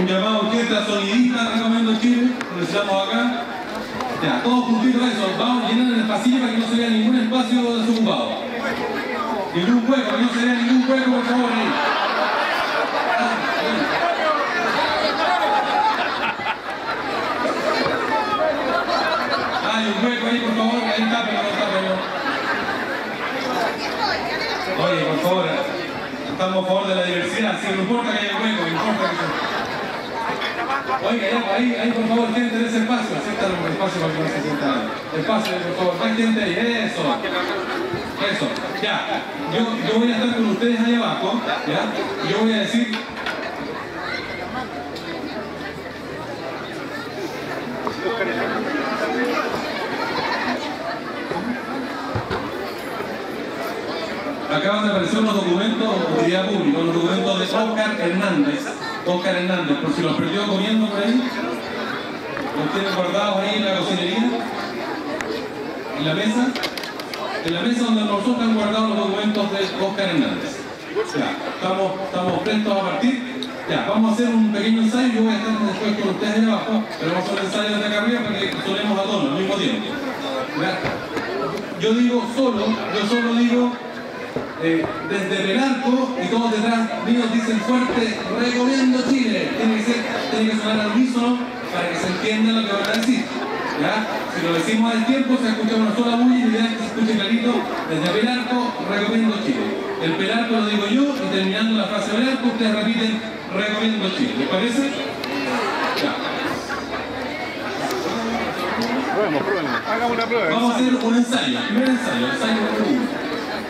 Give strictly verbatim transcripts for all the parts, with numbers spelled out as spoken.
Un llamado urgente a sonidistas, recomiendo Chile, lo necesitamos acá. Ya, todos juntitos eso, vamos llenando el pasillo para que no se vea ningún espacio desocupado. Ningún hueco, que no se vea ningún hueco, por favor, ahí. Hay un hueco ahí, por favor, ahí tápelo, tápelo. Oye, por favor, estamos a favor de la diversidad, si no importa que haya hueco, no importa que... Oiga, ya, ahí, ahí, por favor, gente de ese espacio, acepta el espacio para que no se sienta. Espacio, por favor, más gente ahí, eso. Eso, ya. Yo, yo voy a estar con ustedes ahí abajo, ya. Yo voy a decir... Acaban de aparecer unos documentos de utilidad pública, unos documentos de Óscar Hernández. Óscar Hernández, por si los perdió comiendo por ahí. Los tienen guardados ahí en la cocinería. En la mesa. En la mesa donde nosotros han guardado los documentos de Óscar Hernández. Ya, estamos, estamos prestos a partir. Ya, vamos a hacer un pequeño ensayo. Yo voy a estar después con ustedes ahí abajo, pero vamos a hacer un ensayo desde acá arriba para que sonemos a todos al mismo tiempo. ¿Ya? Yo digo solo, yo solo digo eh, desde Belarco y todos detrás míos dicen fuerte, recomiendo Chile. Tiene que ser, tiene que sonar al unísono para que se entienda lo que van a decir. ¿Ya? Si lo decimos al tiempo, se escucha una sola bulla y ya que se escuche clarito, desde Belarco, recomiendo Chile. El Belarco lo digo yo y terminando la frase Belarco, ustedes repiten, recomiendo Chile. ¿Les parece? Ya. Probemos, probemos. Hagamos una prueba. Vamos a hacer un ensayo, primer ensayo, ensayo número uno.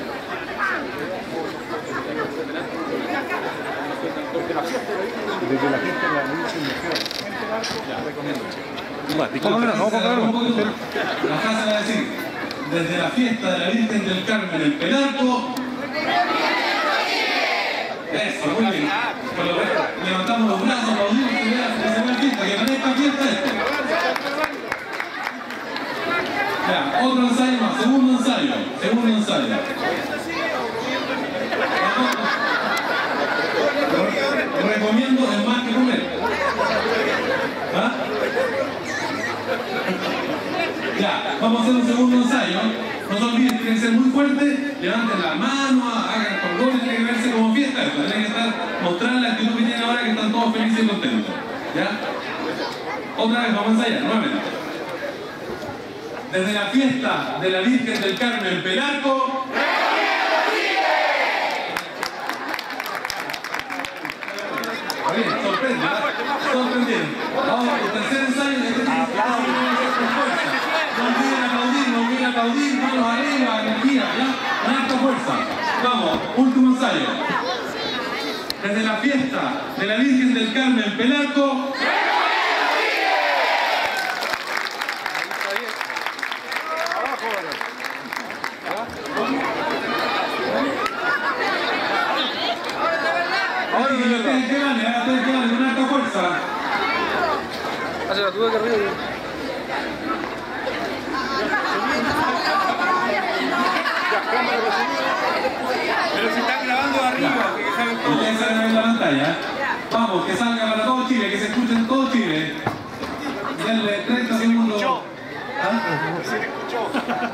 Desde la fiesta de la Lucha Industrial. Recomiendo Chile. La frase va a decir, desde la fiesta de la Virgen del Carmen en Pelarco. Eso, muy bien. Levantamos los brazos, aplaudimos, que se vea fiesta, que parezca fiesta esto. Ya, otro ensayo más, segundo ensayo, segundo ensayo. Recomiendo el más que comer. ¿Ah? Ya, vamos a hacer un segundo ensayo. No se olviden, tienen que ser muy fuertes, levanten la mano, hagan colgones, tiene que verse como fiesta, tienen que estar, mostrar la actitud que tienen ahora que están todos felices y contentos. ¿Ya? Otra vez, vamos a ensayar, nuevamente. Desde la fiesta de la Virgen del Carmen en Pelarco. Bien, sorprende, sorprendente. Vamos al tercer ensayo de este con fuerza. No olviden aplaudir, no olviden aplaudir, manos arriba, energía, ¿ya? Con alta fuerza. Vamos, último ensayo. Desde la fiesta de la Virgen del Carmen en Pelarco. Oye, que ustedes que van, ¿eh? Ustedes que van con alta fuerza. Hace la tuya que arriba. Pero si están grabando arriba, que salgan todos. Ustedes salen en la pantalla. Vamos, que salga para todo Chile, que se escuche en todo Chile. Denle treinta segundos. ¿Ah? Se le escuchó.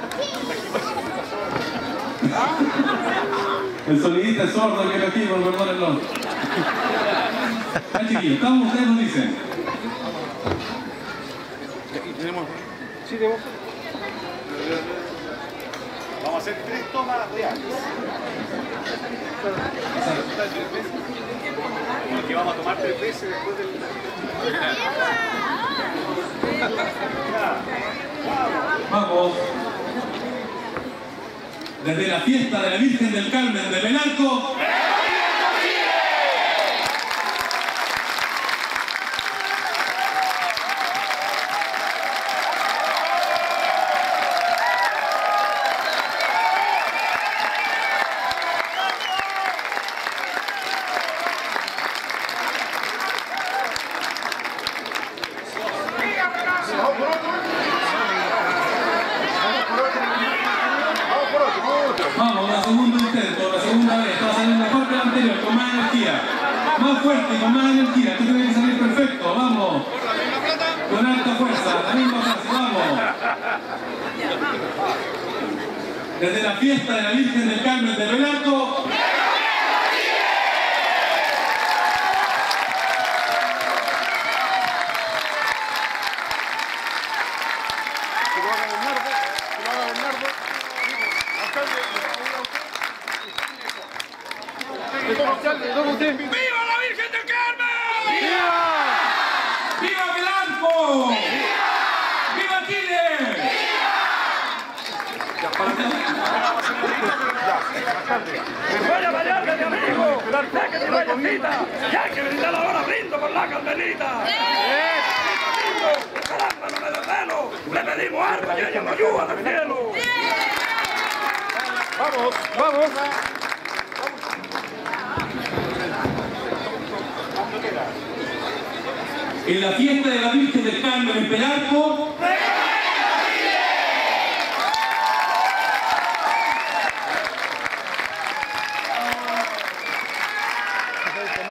El sonidista es sordo que era aquí, por perdónenlo. Ya chiquillos, estamos, ustedes nos dicen. Aquí tenemos. Sí, de vos. Vamos a hacer tres tomas reales. Porque vamos a tomar tres veces después del. Vamos. Desde la fiesta de la Virgen del Carmen de Belarco. Vamos, la segunda intento, la segunda vez, está saliendo mejor que la anterior, con más energía. Más fuerte y con más energía. Esto tiene que salir perfecto. Vamos. Con alta fuerza. La misma frase. Vamos. Desde la fiesta de la Virgen del Carmen de Belarto. ¡Viva la Virgen del Carmen! ¡Viva! ¡Viva Belarto! ¡Viva Chile! ¡Vaya variante, mi amigo! ¡Sé que te vaya cita! ¡Y hay que brindar ahora! ¡Brindo por la candelita! ¡Caramba, no me desvelo! ¡Le pedimos algo y ella nos ayuda del cielo! ¡Vamos! ¡Vamos! En la fiesta de la Virgen del Carmen